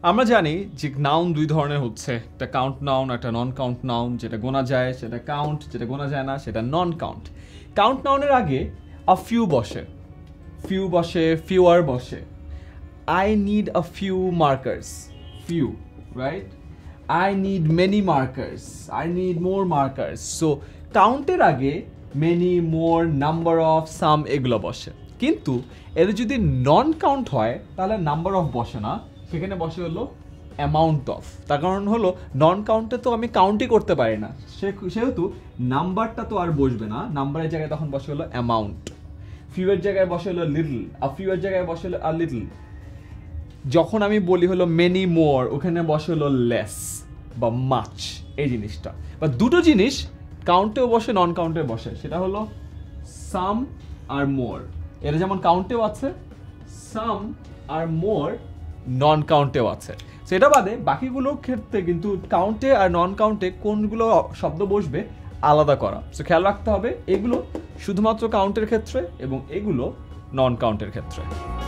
আমরা জানি যে নাউন দুই ধরনের হচ্ছে, একটা কাউন্ট নাউন, একটা নন কাউন্ট নাউন। যেটা গোনা যায় সেটা কাউন্ট, যেটা গোনা যায় না সেটা নন কাউন্ট। কাউন্ট নাউনের আগে আ ফিউ বসে, ফিউ বসে, ফিউয়ার বসে। I need a few markers, few, right? I need many markers, I need more markers. So কাউন্টের আগে many, more, number of, some এগুলো বসে। কিন্তু এর যদি নন কাউন্ট হয় তাহলে নাম্বার অফ বসে না, সেখানে বসে হলো অ্যামাউন্ট অফ। তার কারণ হলো নন কাউন্টে তো আমি কাউন্টই করতে পারি না, সেহেতু নাম্বারটা তো আর বসবে না, নাম্বারের জায়গায় তখন বসে হলো অ্যামাউন্ট। ফিউয়ের জায়গায় বসে হলো লিটল, আর ফিউয়ের জায়গায় বসে হলো আ লিটল। যখন আমি বলি হলো মেনি মোর, ওখানে বসে হলো লেস বা মাচ, এই জিনিসটা। বা দুটো জিনিস কাউন্টেও বসে নন কাউন্টেও বসে, সেটা হলো সাম আর মোর। এটা যেমন কাউন্টেও আছে, সাম আর মোর নন কাউন্টেও আছে। সেটা বাদে বাকিগুলোর ক্ষেত্রে কিন্তু কাউন্টে আর নন কাউন্টে কোনগুলো শব্দ বসবে আলাদা করা। সো খেয়াল রাখতে হবে, এগুলো শুধুমাত্র কাউন্টের ক্ষেত্রে এবং এগুলো নন কাউন্টের ক্ষেত্রে।